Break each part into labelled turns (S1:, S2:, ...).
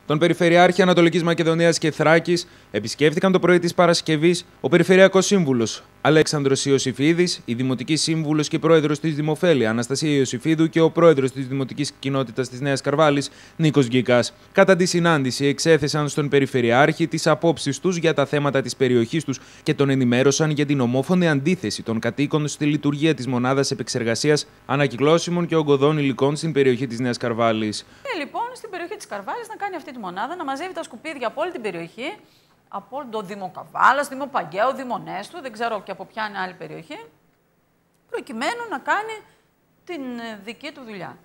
S1: Τον Περιφερειάρχη Ανατολικής Μακεδονίας και Θράκης επισκέφθηκαν το πρωί της Παρασκευής ο Περιφερειακός Σύμβουλος Αλέξανδρος Ιωσηφίδης, η Δημοτική Σύμβουλος και Πρόεδρος της Δημοφέλεια Αναστασία Ιωσηφίδου και ο Πρόεδρος της Δημοτικής Κοινότητας της Νέας Καρβάλης Νίκος Γκίκας. Κατά τη συνάντηση, εξέθεσαν στον Περιφερειάρχη τις απόψεις τους για τα θέματα της περιοχής τους και τον ενημέρωσαν για την ομόφωνη αντίθεση των κατοίκων στη λειτουργία της μονάδας επεξεργασίας ανακυκλώσιμων και ογκωδών υλικών στην περιοχή της Νέας Καρβάλης.
S2: Λοιπόν, στην περιοχή της Καρβάλης να κάνει αυτή τη μονάδα, να μαζεύει τα σκουπίδια από όλη την περιοχή, από το Δήμο Καβάλας, Δήμο Παγκαίου, Δήμο Νέστου, δεν ξέρω και από ποια είναι άλλη περιοχή, προκειμένου να κάνει την δική του δουλειά.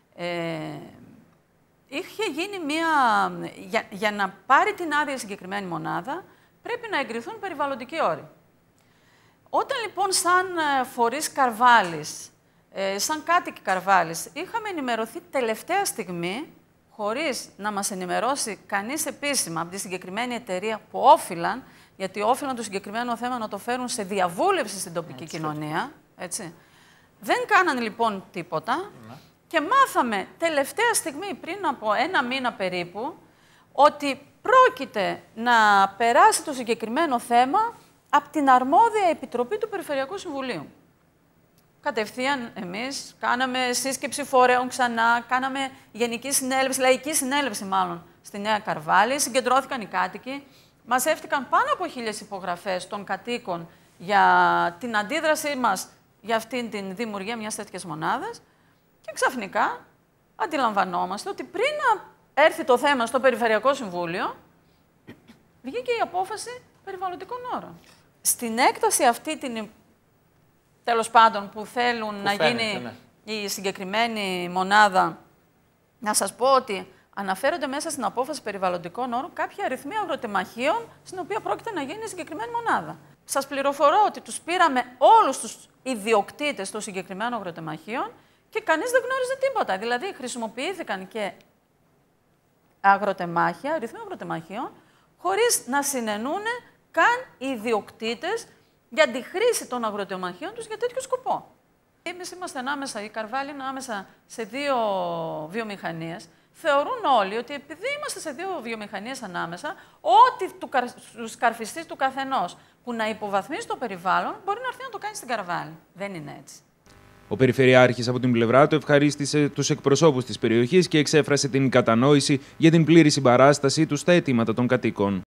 S2: Είχε γίνει για να πάρει την άδεια η συγκεκριμένη μονάδα, πρέπει να εγκριθούν περιβαλλοντικοί όροι. Όταν λοιπόν σαν φορείς Καρβάλης, σαν κάτοικοι Καρβάλης, είχαμε ενημερωθεί τελευταία στιγμή, χωρίς να μας ενημερώσει κανείς επίσημα από τη συγκεκριμένη εταιρεία που όφυλαν, γιατί όφυλαν το συγκεκριμένο θέμα να το φέρουν σε διαβούλευση στην τοπική κοινωνία, έτσι. Δεν κάνανε λοιπόν τίποτα και μάθαμε τελευταία στιγμή, πριν από ένα μήνα περίπου, ότι πρόκειται να περάσει το συγκεκριμένο θέμα από την αρμόδια επιτροπή του Περιφερειακού Συμβουλίου. Κατευθείαν εμείς κάναμε σύσκεψη φορέων ξανά, κάναμε γενική συνέλευση, λαϊκή συνέλευση μάλλον, στη Νέα Καρβάλη. Συγκεντρώθηκαν οι κάτοικοι, μαζεύτηκαν πάνω από 1.000 υπογραφές των κατοίκων για την αντίδρασή μας για αυτήν την δημιουργία μιας τέτοιας μονάδας και ξαφνικά αντιλαμβανόμαστε ότι πριν να έρθει το θέμα στο Περιφερειακό Συμβούλιο, βγήκε η απόφαση περιβαλλοντικών όρων. Στην έκταση αυτή την τέλος πάντων, που θέλουν να γίνει η συγκεκριμένη μονάδα, να σας πω ότι αναφέρονται μέσα στην απόφαση περιβαλλοντικών όρων κάποια αριθμοί αγροτεμαχίων, στην οποία πρόκειται να γίνει η συγκεκριμένη μονάδα. Σας πληροφορώ ότι τους πήραμε όλους τους ιδιοκτήτες των συγκεκριμένων αγροτεμαχίων και κανείς δεν γνώριζε τίποτα. Δηλαδή, χρησιμοποιήθηκαν και αγροτεμάχια, αριθμοί αγροτεμαχίων, χωρίς να συνενούν καν οι ιδιοκτήτες για τη χρήση των αγροτεμαχίων τους για τέτοιο σκοπό. Εμείς είμαστε ανάμεσα, η Καρβάλη είναι ανάμεσα σε δύο βιομηχανίες. Θεωρούν όλοι ότι επειδή είμαστε σε δύο βιομηχανίες ανάμεσα, ό,τι τους καρφιστείς του καθενός που να υποβαθμίσει το περιβάλλον μπορεί να έρθει να το κάνει στην Καρβάλη. Δεν είναι έτσι.
S1: Ο Περιφερειάρχης από την πλευρά του ευχαρίστησε τους εκπροσώπους της περιοχής και εξέφρασε την κατανόηση για την πλήρη συμπαράστασή τους στα αιτήματα των κατοίκων.